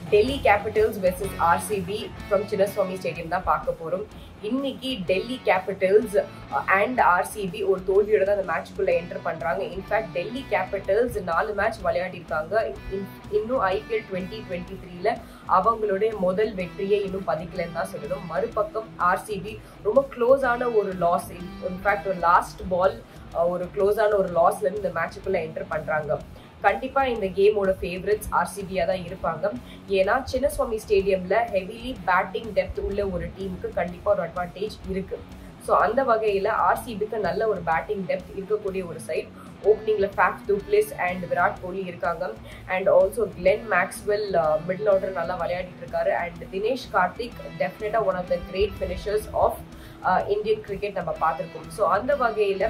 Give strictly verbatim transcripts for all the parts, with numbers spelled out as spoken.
Delhi Capitals versus R C B from Chinnaswamy Stadium தான் பார்க்க போறோம். இன்னைக்கு Delhi Capitals and R C B ஒரு தோல்வியோட தான் அந்த மேட்ச்க்குள்ள என்டர் பண்றாங்க. இன்ஃபேக்ட் Delhi Capitals நாலு மேட்ச் விளையாடி இருக்காங்க. இன்னும் I P L twenty twenty-three ல அவங்களுடைய முதல் வெற்றியை இன்னும் பதிக்கலன்னு தான் சொல்லணும். மறுபக்கம் R C B ரொம்ப க்ளோஸான ஒரு லாஸ், இன்ஃபேக்ட் ஒரு லாஸ்ட் பால் ஒரு க்ளோஸான ஒரு லாஸ்ல இருந்து இந்த மேட்சுக்குள்ள என்டர் பண்றாங்க. கண்டிப்பா இந்த கேமோட ஃபேவரட்ஸ் R C B-யா தான் இருப்பாங்க. ஏன்னா சின்னசுவாமி ஸ்டேடியம்ல ஹெவிலி பேட்டிங் டெப்த் உள்ள ஒரு டீமுக்கு கண்டிப்பா ஒரு அட்வான்டேஜ் இருக்கு. ஸோ அந்த வகையில R C B-க்கு நல்ல ஒரு பேட்டிங் டெப்த் இருக்கக்கூடிய ஒரு சைட். ஓப்பனிங்ல Faf du Plessis and Virat Kohli இருக்காங்க. And also Glenn Maxwell middle order நல்லா விளையாடிட்டு இருக்காரு. அண்ட் தினேஷ் கார்த்திக் டெஃபினட்டா one of the great finishers of Indian cricket நம்ம பார்த்துருக்கோம். ஸோ அந்த வகையில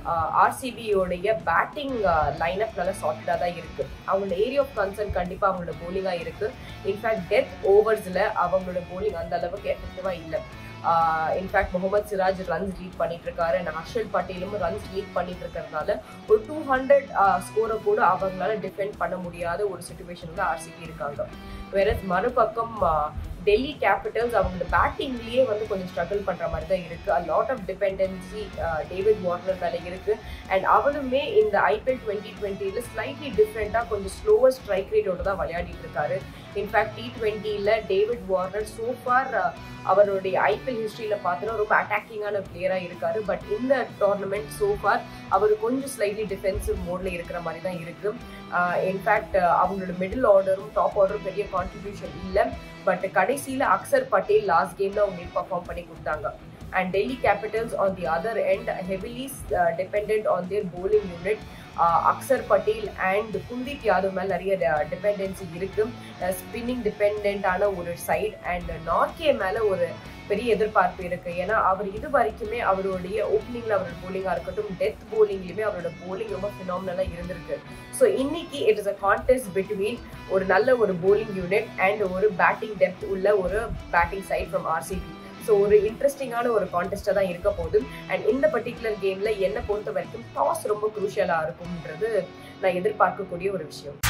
R C B-யோடைய பேட்டிங் லைனப் நல்லா சாலிடா தான் இருக்கு. அவங்களோட ஏரியா ஆஃப் கன்சர்ன் கண்டிப்பா அவங்களோட போலிங்கா இருக்கு. இன்ஃபேக்ட் டெத் ஓவர்ஸ்ல அவங்களோட போலிங் அந்த அளவுக்கு எஃபெக்டிவா இல்லை. In fact Mohammed Siraj runs lead பண்ணிட்டு இருக்காரு அண்ட் ஹர்ஷல் பட்டேலும் ரன்ஸ் லீட் பண்ணிட்டு இருக்கிறதுனால ஒரு டூ ஹண்ட்ரட் ஸ்கோரை கூட அவங்களால டிஃபெண்ட் பண்ண முடியாத ஒரு சுச்சுவேஷன்ல R C B இருக்காங்க. வேற மறுபக்கம் டெல்லி கேபிட்டல்ஸ் அவங்களோட பேட்டிங்லேயே வந்து கொஞ்சம் ஸ்ட்ரகிள் பண்ற மாதிரி தான் இருக்கு. A lot of dependency David Warner மேலே இருக்கு. அண்ட் அவனுமே இந்த I P L twenty twenty-ல ஸ்லைட்லி டிஃப்ரெண்டா கொஞ்சம் ஸ்லோவர் ஸ்ட்ரைக் ரேட்டோட தான் விளையாடிட்டு இருக்காரு. இன்ஃபேக்ட் டி டுவெண்ட்டில டேவிட் வார்னர் சோஃபார் அவருடைய I P L ஹிஸ்டரியில பார்த்தோன்னா ரொம்ப அட்டாக்கிங்கான பிளேயரா இருக்காரு. பட் இந்த டோர்னமெண்ட் சோஃபார் அவர் கொஞ்சம் ஸ்லைட்லி டிஃபென்சிவ் மோட்ல இருக்கிற மாதிரி தான் இருக்கு. இன்ஃபேக்ட் அவங்களோட மிடில் ஆர்டரும் டாப் ஆர்டரும் பெரிய கான்ட்ரிபியூஷன் இல்லை. பட் கடைசியில அக்சர் பட்டேல் லாஸ்ட் கேம்ல அவங்களுக்கு பர்ஃபார்ம் பண்ணி கொடுத்தாங்க. And Delhi Capitals on the other end heavily dependent on their bowling unit. Axar Patel and Kuldeep Yadav மேல் நிறைய டிபெண்டன்சி இருக்கு. ஸ்பின்னிங் டிபெண்டான ஒரு சைட் அண்ட் நார்கே மேல ஒரு பெரிய எதிர்பார்ப்பு இருக்கு. ஏன்னா அவர் இது வரைக்குமே அவருடைய ஓப்பனிங்ல அவரோட போலிங்கா இருக்கட்டும், டெத் போலிங்லயுமே அவரோட போலிங் ரொம்ப ஃபினாமினலா இருந்திருக்கு. ஸோ இன்னைக்கு it is a contest between ஒரு நல்ல ஒரு போலிங் யூனிட் அண்ட் ஒரு பேட்டிங் டெப்த் உள்ள ஒரு batting side from R C B. So ஒரு இன்ட்ரெஸ்டிங்கான ஒரு கான்டெஸ்டாக தான் இருக்க போகுது. அண்ட் இந்த பர்டிகுலர் கேம்ல என்னை பொறுத்த வரைக்கும் டாஸ் ரொம்ப குரூஷியலா இருக்கும்ன்றது நான் எதிர்பார்க்கக்கூடிய ஒரு விஷயம்.